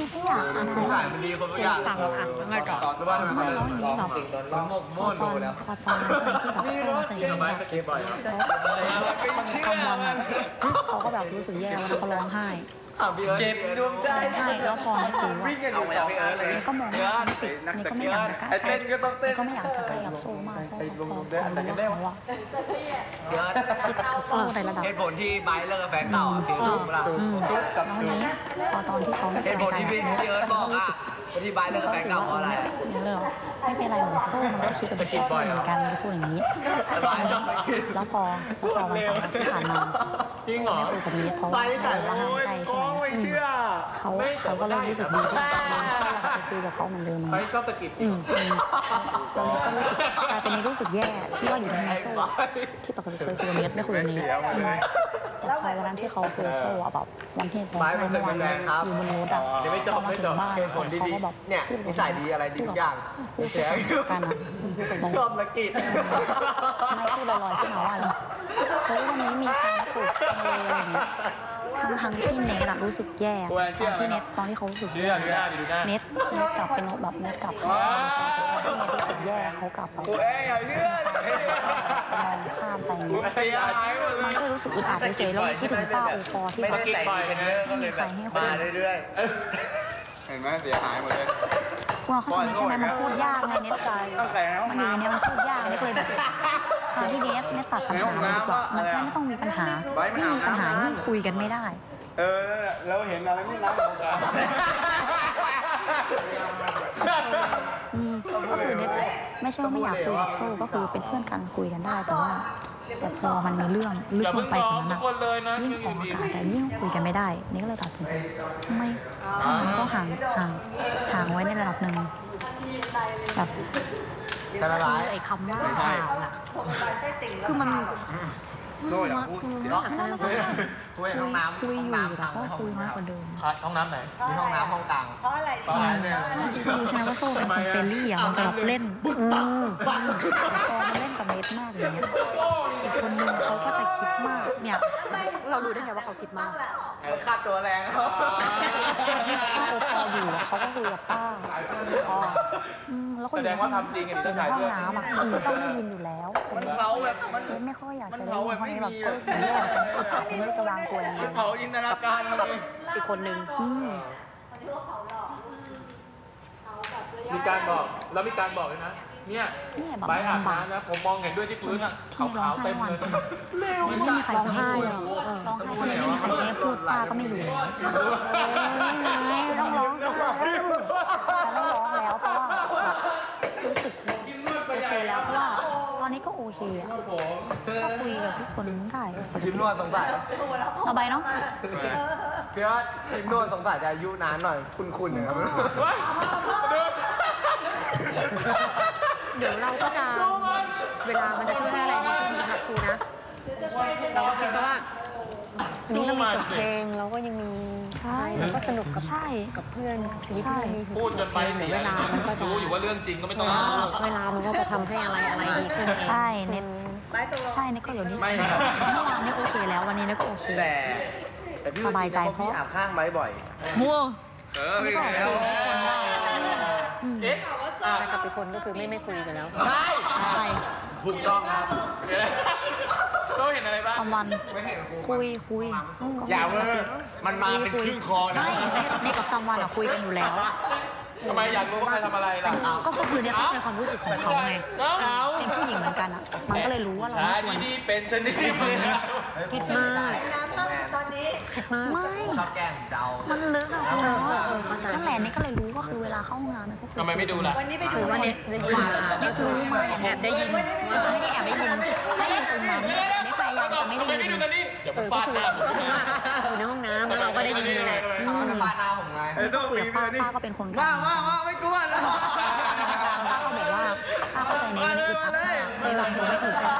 ไม่อยากผู้ชายมันดีคนไม่อยากฟังเราอ่านง่ายก่อนตอนว่ามันร้องจริงตอนร้องโม่โดนแล้วนี่รถสบายสกีบ่อยมันคำวันอ่ะเขาก็แบบรู้สึกแย่แล้วเขาร้องไห้เก็บดวงใจให้แล้วพอนี่คือว่านี่ก็มองว่าติดนี่ก็ไม่อยากจะใกล้เต้นก็ต้องเต้นก็ไม่อยากจะใกล้กับโซ่มากเพราะเขารู้ว่าเขาอะในระดับเหตุผลที่ไบเลิกแฟนเก่าคือถูกป่ะกับนี้ตอนที่เขาไม่สบายใจเยอะบอกอ่ะที่ไบเลิกแฟนเก่าเพราะอะไรไม่เป็นไรหรอกโซ่มันก็คิดกับพี่เหมือนกันพูดอย่างนี้แล้วพอวันสองวันที่ผ่านมาจริงเหรอคุยกับนี้เพราะว่าห้ามใกล้ใช่ไหมเขาก็เริ่มรู้สึกดีขึ้นจะคุยกับเขาเหมือนเดิมไม่ชอบตะกิดตอนนี้ก็รู้สึกกลายเป็นรู้สึกแย่ที่ว่าอยู่ในโซ่ที่ปกติเคยคุยกับเน็ตไม่คุยกับนี้แต่พอวันนั้นที่เขาคุยโซ่แบบวันที่เขาให้เมื่อวานอยู่บนรถอ่ะเดี๋ยวไม่จบบ้านเขาก็แบบเนี่ยนิสัยดีอะไรดีทุกอย่างเสียกันนะชอบตะกิดไม่พูดลอยๆขึ้นมาว่าเฮ้ยวันนี้มีการฝึกอะไรอย่างเงี้ยทั้งที่เน็ตรู้สึกแย่ตอนที่เขารู้สึกแย่เน็ตกลับเป็นแบบเน็ตกลับที่เน็ตรู้สึกแย่เขากลับไปมองข้ามไปมันก็รู้สึกอึดอัดเฉยๆแล้วคิดถึงป้าโอปอที่เขาก็เลยแบบมาเรื่อยๆเห็นไหมเสียหายหมดเลยว่าเขาใช่ไหมมันพูดยากไงเน็ตใจมันอยู่เนี่ยมันพูดยากเน็ตเลยแบบที่เน็ตตัดปัญหาดีกว่ามันแค่ไม่ต้องมีปัญหาไม่มีปัญหานี่คุยกันไม่ได้แล้วเห็นอะไรไม่รักก็คือเน็ตไม่ใช่ว่าไม่อยากคุยกับโซ่ก็คือเป็นเพื่อนกันคุยกันได้แต่พอมันมีเรื่องลึกลงไปกว่านั้นยิ่งออกอากาศจะยิ่งคุยกันไม่ได้นี่ก็เลยตัดสินใจไม่ถ้ามันก็ห่างไว้ในระดับหนึ่งแบบไอ้คำว่าห่างอ่ะคือมันโซ่อยากพูดคุยห้องน้ำคุยอยู่แต่ก็คุยมากกว่าเดิมห้องน้ำไหนมีห้องน้ำห้องต่างเพราะอะไรดูใช่ว่าโซ่เป็นคนเฟรนลี่อ่ะมันจะแบบเล่นพอมันเล่นกับเน็ตมากอย่างเงี้ยอีกคนนึงเขาก็จะคิดมากเนี่ยเรารู้ได้ไงว่าเขาคิดมากค่าตัวแรงเขาพออยู่เขาก็คุยกับป้าแล้วก็แสดงว่าทำจริงเป็นห้องน้ำอ่ะต้องได้ยินอยู่แล้วเราแบบมันไม่ค่อยอยากจะเล่นห้องนี้แบบก็คือเรื่องไม่รู้จะวางตัวยังไงเผาจินตนาการเลยอีกคนนึงมีการบอกแล้วมีการบอกเลยนะเนี่ยใบอาบน้ำนะผมมองเห็นด้วยที่พื้นอ่ะขาวๆเต็มเลยไม่มีใครจะให้หรอกร้องไห้ไม่มีใครจะพูดป้าก็ไม่รู้ไม่ต้องร้องแต่ต้องร้องแล้วเพราะว่ารู้สึกโอเคแล้วเพราะว่าตอนนี้ก็โอเคอ่ะก็คุยกับทุกคนได้ทีมนวดสงสัยสบายเนาะพี่ว่าทีมนวดสงสัยจะอายุนานหน่อยคุ้นๆนะครับเดี๋ยวเราก็จะเวลามันจะช่วยได้อะไรดีขึ้นนะคะครูนะเราคิดว่านี่เรามีจบเพลงเราก็ยังมีใช่แล้วก็สนุกกับเพื่อนกับชีวิตที่มีพูดกันไปเวลามันก็จะรู้อยู่ว่าเรื่องจริงก็ไม่ต้องเวลามันก็จะทำให้อะไรดีขึ้นเองใช่เน็ตใช่เน็ตก็เดี๋ยวนี้เมื่อวานนี้โอเคแล้ววันนี้เน็ตก็โอเคแต่พี่สบายใจเพราะอาบข้างไว้บ่อยมัวไม่ก็แล้วกับอีกคนก็คือไม่คุยกันแล้วใช่ถูกต้องครับก็เห็นอะไรบ้างวันคุยอย่าเวอร์มันมาเป็นครึ่งคอนะในกับซัมวันคุยกันอยู่แล้วทำไมอยากรู้ว่าใครทำอะไรล่ะก็คือเนี่ยเขาในความรู้สึกของเขาไงเป็นผู้หญิงเหมือนกันอ่ะมันก็เลยรู้ว่าเราดีๆเป็นชนิดเผ็ดมากน้ำต้องตอนนี้เผ็ดมากไม่ชอบแกล้งเดามันลึกอ่ะนั่นแหละนี่ก็เลยรู้ว่าคือเวลาเข้าห้องน้ำมันก็คือทำไมไม่ดูล่ะวันนี้ไปดูว่าเนสได้ยินนี่คือรู้มาแอบได้ยินไม่ได้แอบได้ยินตรงนั้นไม่พยายามจะไม่ได้ยินเดี๋ยวฟาดหน้าอยู่ในห้องน้ำแล้วเราก็ได้ยินนี่แหละฟาดหน้าผมไงคุยกับป้าก็เป็นคนว่าไม่กลัวแล้วป้าก็บอกว่าป้าเข้าใจในนี้คือป้าในหลังมือไม่ถือกัน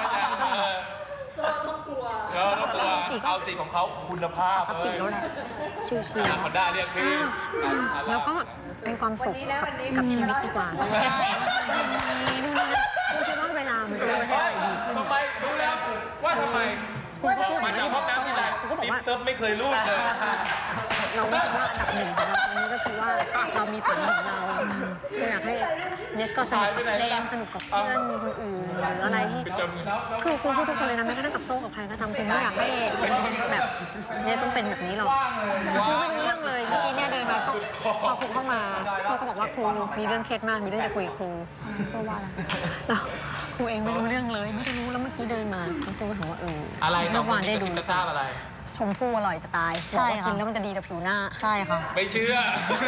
ต้องกลัวเอาสีของเขาคุณภาพติดแล้วแหละชิวๆคนได้เรียกพี่แล้วก็มีความสุขกับชีวิตดีกว่าใช่ดูชิว่าเวลามันจะให้อะไรดีขึ้นทำไมรู้แล้วว่าทำไมมาจากห้องน้ำที่ไหนติ๊บเติมไม่เคยรู้เลยเราไม่คิดว่าอันดับหนึ่งของเราตอนนี้ก็คือว่าเรามีฝันของเราคืออยากให้เนสก็สนุกกับเพลงสนุกกับเพื่อนคนอื่นหรืออะไรที่คือครูพูดทุกคนเลยนะไม่กระทั่งกับโซ่กับใครก็ทำครูไม่อยากให้แบบเนสต้องเป็นแบบนี้หรอกครูไม่รู้เรื่องเลยเมื่อกี้เนี่ยเดินมาพอครูเข้ามาเขาก็บอกว่าครูมีเรื่องเครียดมากมีเรื่องจะคุยกับครูโซ่ว่าแล้วครูเองไม่รู้เรื่องเลยไม่รู้แล้วเมื่อกี้เดินมาครูก็ถามว่าอะไรเมื่อวานได้ดูกระทาอะไรชมพู่อร่อยจะตายบอกว่ากินแล้วมันจะดีต่อผิวหน้าใช่ค่ะไม่เชื่อ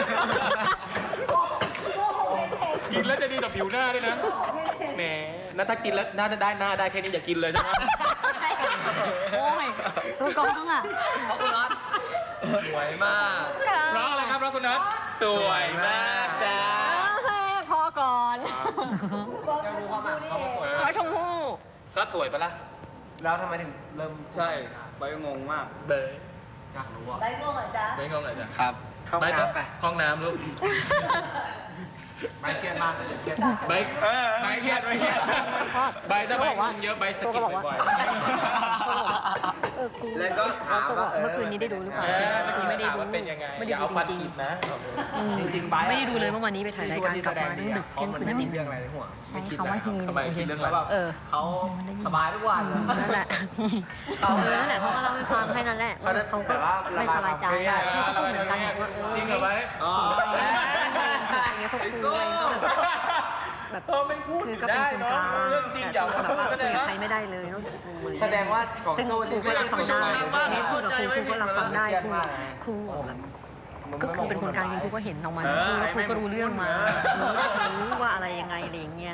กินแล้วจะดีต่อผิวหน้าด้วยนะแหมแล้วถ้ากินแล้วหน้าได้แค่นี้อย่ากินเลยใช่ไหมโอ้ยรู้กองอ่ะขอบคุณน็อตสวยมากร้องอะไรครับร้องคุณน็อตสวยมากจ้าพอก่อนร้อยชมพู่ก็สวยปะล่ะแล้วทำไมถึงเริ่มใช่ใบงงมากเบยอยากรู้อ่ะใบงงเหรอจ๊ะใบงงเหรอจ๊ะครับเข้าน้ำไปห้องน้ำลูกใบเครียดมากเครียดใบเครียดใบถ้าใบเยอะใบสกิดบ่อยแล้วก็ถามว่าเมื่อคืนนี้ได้ดูหรือเปล่าไม่ได้ดูเป็นยังไงไม่ได้ดูจริงๆนะจริงๆไม่ได้ดูเลยเมื่อวานนี้ไปถ่ายรายการกลับมาดึกเที่ยงคืนนั่นเองเรื่องอะไรในหัวใช่เขาว่าฮีทำไมคิดเรื่องอะไรเขาสบายทุกวันนั่นแหละนั่นแหละเขาก็เล่าให้ฟังแค่นั้นแหละเขาก็ไม่สบายใจเขาก็พูดเหมือนกันว่าจริงเหรอไหมอย่างเงี้ยพวกครูเองก็แบบคือก็เป็นคนกลางแต่แบบว่าคุยกับใครไม่ได้เลยนอกจากครูแสดงว่าของโซ่ครูก็รับฟังได้เนสพูดกับครูก็รับฟังได้ครูแบบก็ครูเป็นคนกลางจริงครูก็เห็นออกมาครูก็รู้เรื่องมารู้ว่าอะไรยังไงอะไรอย่างเงี้ย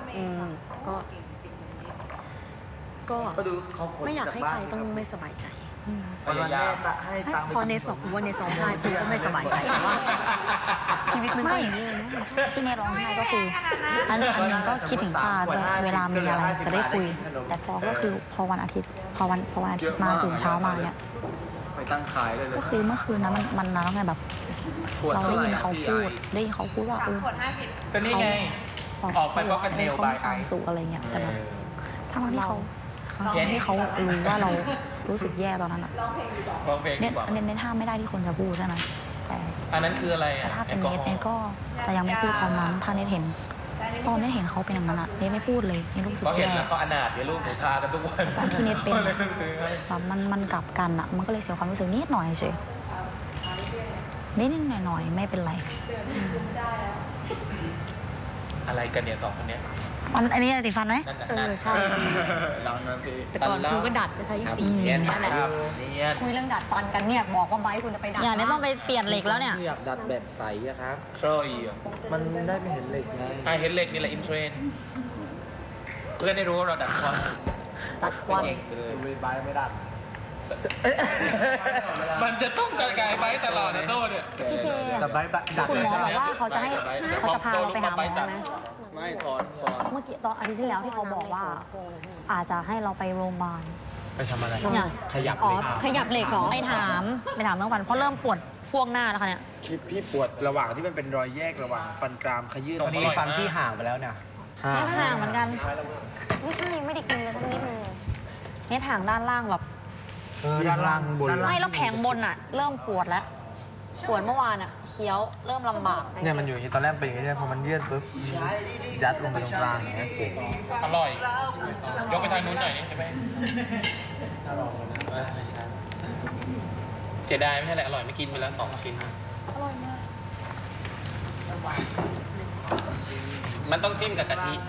ก็ไม่อยากให้ใครต้องไม่สบายใจพอเนสบอกครูว่าเนสร้องไห้ครูก็ไม่สบายใจแต่ว่าชีวิตมันไม่ที่เนสร้องไห้ก็คืออันนึงก็คิดถึงป้าเวลามีอะไรจะได้คุยแต่พอวันอาทิตย์พอวันอาทิตย์มาตื่นเช้ามาเนี่ยก็คือเมื่อคืนนั้นมันนานแล้วไงแบบเราได้ยินเขาพูดว่าก็นี่ไงออกไปเพราะกันเนลไปสู่อะไรเงี้ยแต่แบบทั้งที่เขารู้ว่าเรารู้สึกแย่ตอนนั้นอ่ะเน้นห้ามไม่ได้ที่คนจะพูดใช่ไหมแต่อันนั้นคืออะไรแต่ถ้าเป็นเนทก็จะยังไม่พูดตอนนั้นถ้าเนทเห็นตอนเนทเห็นเขาเป็นอย่างนั้นอ่ะเนทไม่พูดเลยเนทรู้สึกแย่เขาเห็นแล้วเขาอนาถเดี๋ยวลูกหนูทากันทุกวันตอนที่เนทเป็นแบบมันกลับกันอ่ะมันก็เลยเสียความรู้สึกนิดหน่อยเฉยนิดหน่อยไม่เป็นไรอะไรกันเนี่ยสองคนเนี้ยอันนี้ติดฟันไหมใช่แต่ก่อนครูก็ดัดไปใช้สีเสียนี่แหละคุยเรื่องดัดฟันกันเนี่ยบอกว่าไบค์คุณจะไปดัดอย่างนี้ต้องไปเปลี่ยนเหล็กแล้วเนี่ยอยากดัดแบบใสอะครับโซ่มันได้ไม่เห็นเหล็กไงเห็นเหล็กนี่แหละอินเทรนเพื่อนได้รู้ว่าเราดัดควันไม่ไบค์ไม่ดัดมันจะต้องกระจายไบค์ตลอดนะโต้เนี่ยพี่เชคุณหมอบอกว่าเขาจะพาเราไปหาหมอใช่ไหมไม่ถอนเมื่อกี้ตอนอาทิตย์ที่แล้วที่เขาบอกว่าอาจจะให้เราไปโรงพยาบาลไปทำอะไรขยับเหล็กหรอไปถามเมื่อวันเพราะเริ่มปวดพวกหน้าแล้วค่ะเนี่ยพี่ปวดระหว่างที่มันเป็นรอยแยกระหว่างฟันกรามขยื่นตรงนี้ฟันพี่ห่างไปแล้วเนี่ยห่างเหมือนกันไม่ใช่ไม่ได้กินเลยสักนิดนึงเนี่ยห่างด้านล่างแบบด้านล่างบนไม่แล้วแผงบนอ่ะเริ่มปวดแล้วปวดเมื่อวานอ่ะเคี้ยวเริ่มลำบากเนี่ยมันอยู่ตอนแรกเป็นอย่างนี้ใช่พอมันยื่นปุ๊บยัดลงไปตรงกลางอย่างเงี้ยเจ๋งอร่อยยกไปทางนู้นหน่อยนี่ใช่ไหมเสียดายไม่ใช่แหละอร่อยไม่กินไปแล้ว2 ชิ้นอร่อยมากมันต้องจิ้มกับกะทิ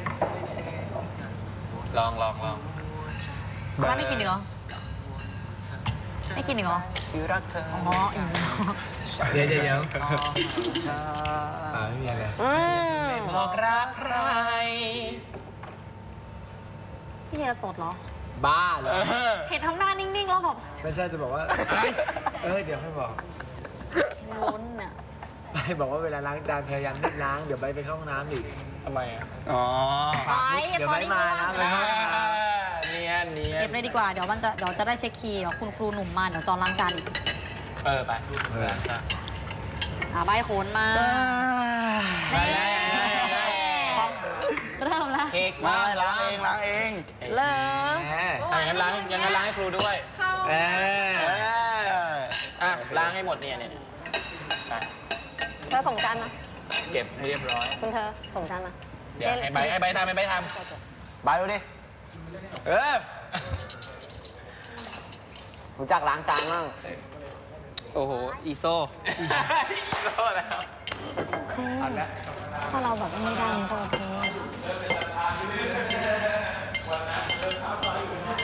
ลองไม่กินอีกเหรอไม่กินอีกเหรอรักเธอเดี๋ยวไม่มีอะไรบอกรักใครพี่เฮียตดเหรอบ้าเหรอเห็นทำหน้านิ่งๆแล้วแบบไม่ใช่จะบอกว่าเดี๋ยวให้บอกล้นอ่ะไปบอกว่าเวลาล้างจานพยายามรีบล้างเดี๋ยวไปเข้าห้องน้ำอีกทำไมอ่ะเดี๋ยวไม่มานะไปเข้าห้องน้ำเก็บเลยดีกว่าเดี๋ยวจะได้เช็คคีย์เดี๋ยวคุณครูหนุ่มมาเดี๋ยวตอนล้างจานอีกไปล้างจานใบโขนมาไปแล้วเริ่มแล้วเค้กมาล้างเองเริ่มอย่างนั้นล้างให้ครูด้วยอ่ะล้างให้หมดเนี่ยไปเธอส่งจานมาเก็บให้เรียบร้อยคุณเธอส่งจานมาเดี๋ยวให้ใบทำใบดูดิรู้จักล้างจานมั่งโอ้โหอีโซแล้วโอเคถ้าเราแบบไม่ได้มันก็โอเค